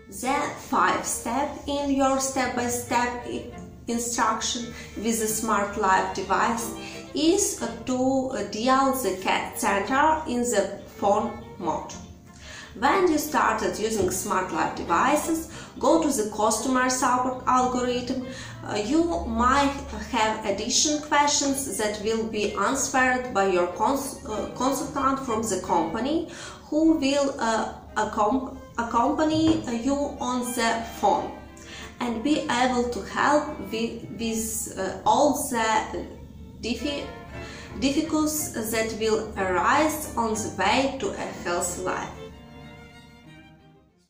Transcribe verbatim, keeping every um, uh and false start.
The five step in your step-by-step instruction with the Smart Life device is to dial the cat center in the phone mode. When you started using Smart Life devices, go to the customer support algorithm. Uh, you might have additional questions that will be answered by your cons uh, consultant from the company, who will uh, accom accompany you on the phone and be able to help with, with uh, all the diffi difficulties that will arise on the way to a healthy life.